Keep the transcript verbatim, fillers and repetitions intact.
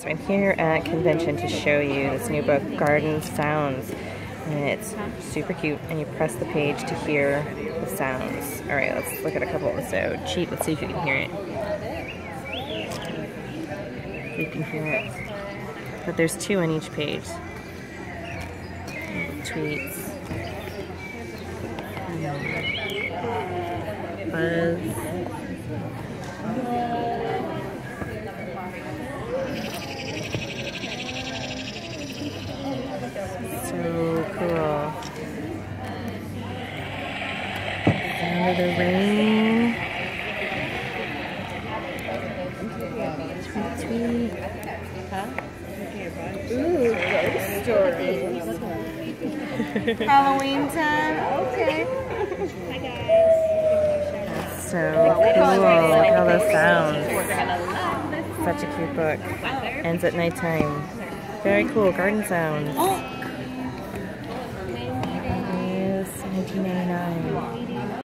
So I'm here at convention to show you this new book, Garden Sounds. And it's super cute, and you press the page to hear the sounds. Alright, let's look at a couple. So, cheat, let's see if you can hear it. You can hear it. But there's two on each page. Tweets. Buzz. So cool. Sound of the rain. Tweet, tweet. Huh? Ooh, ghost stories. Halloween time? Okay. Hi guys. That's so cool. Look at all those sounds. Such a cute book. Ends at nighttime. Very cool. Garden Sounds. nineteen ninety-nine.